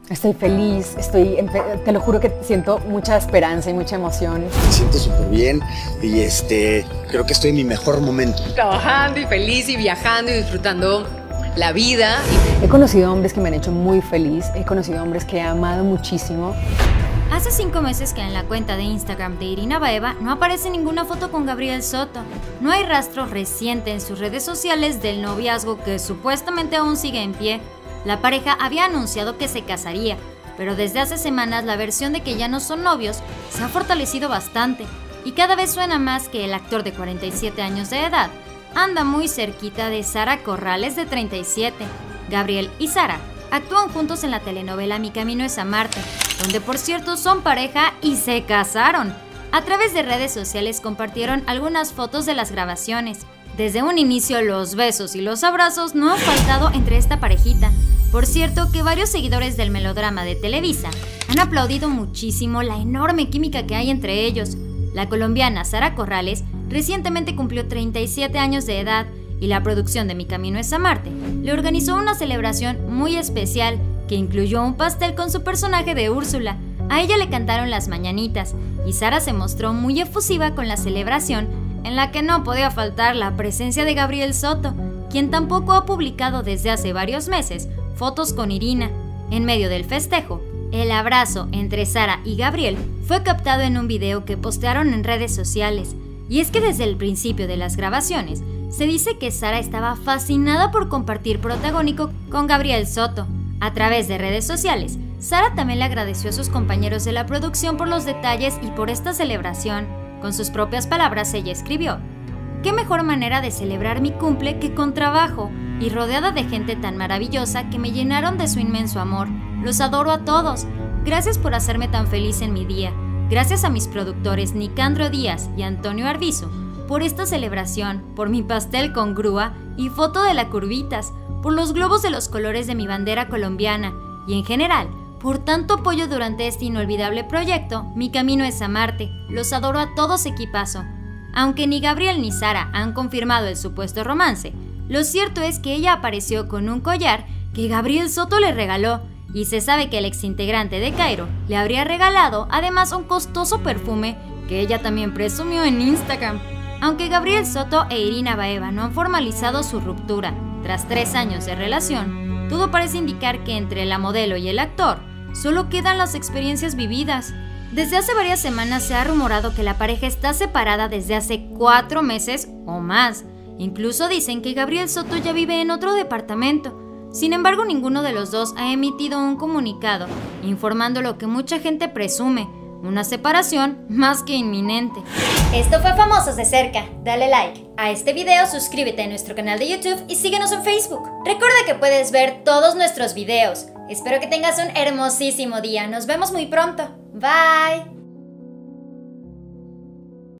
Estoy feliz, te lo juro que siento mucha esperanza y mucha emoción. Me siento súper bien y creo que estoy en mi mejor momento. Trabajando y feliz y viajando y disfrutando la vida. He conocido hombres que me han hecho muy feliz, he conocido hombres que he amado muchísimo. Hace 5 meses que en la cuenta de Instagram de Irina Baeva no aparece ninguna foto con Gabriel Soto. No hay rastro reciente en sus redes sociales del noviazgo que supuestamente aún sigue en pie. La pareja había anunciado que se casaría, pero desde hace semanas la versión de que ya no son novios se ha fortalecido bastante y cada vez suena más que el actor de 47 años de edad anda muy cerquita de Sara Corrales de 37. Gabriel y Sara actúan juntos en la telenovela Mi Camino es a Marte, donde por cierto son pareja y se casaron. A través de redes sociales compartieron algunas fotos de las grabaciones. Desde un inicio los besos y los abrazos no han faltado entre esta parejita. Por cierto que varios seguidores del melodrama de Televisa han aplaudido muchísimo la enorme química que hay entre ellos. La colombiana Sara Corrales recientemente cumplió 37 años de edad y la producción de Mi Camino es a Marte le organizó una celebración muy especial que incluyó un pastel con su personaje de Úrsula. A ella le cantaron las mañanitas y Sara se mostró muy efusiva con la celebración en la que no podía faltar la presencia de Gabriel Soto, quien tampoco ha publicado desde hace varios meses fotos con Irina. En medio del festejo, el abrazo entre Sara y Gabriel fue captado en un video que postearon en redes sociales. Y es que desde el principio de las grabaciones, se dice que Sara estaba fascinada por compartir protagónico con Gabriel Soto. A través de redes sociales, Sara también le agradeció a sus compañeros de la producción por los detalles y por esta celebración. Con sus propias palabras ella escribió: "Qué mejor manera de celebrar mi cumple que con trabajo y rodeada de gente tan maravillosa que me llenaron de su inmenso amor. Los adoro a todos. Gracias por hacerme tan feliz en mi día. Gracias a mis productores Nicandro Díaz y Antonio Arbizu por esta celebración, por mi pastel con grúa y foto de la Curvitas, por los globos de los colores de mi bandera colombiana y en general, por tanto apoyo durante este inolvidable proyecto, Mi Camino es a Marte. Los adoro a todos, equipazo". Aunque ni Gabriel ni Sara han confirmado el supuesto romance, lo cierto es que ella apareció con un collar que Gabriel Soto le regaló y se sabe que el exintegrante de Cairo le habría regalado además un costoso perfume que ella también presumió en Instagram. Aunque Gabriel Soto e Irina Baeva no han formalizado su ruptura tras 3 años de relación, todo parece indicar que entre la modelo y el actor solo quedan las experiencias vividas. Desde hace varias semanas se ha rumorado que la pareja está separada desde hace 4 meses o más. Incluso dicen que Gabriel Soto ya vive en otro departamento. Sin embargo, ninguno de los dos ha emitido un comunicado informando lo que mucha gente presume, una separación más que inminente. Esto fue Famosos de Cerca. Dale like a este video, suscríbete a nuestro canal de YouTube y síguenos en Facebook. Recuerda que puedes ver todos nuestros videos. Espero que tengas un hermosísimo día. Nos vemos muy pronto. Bye.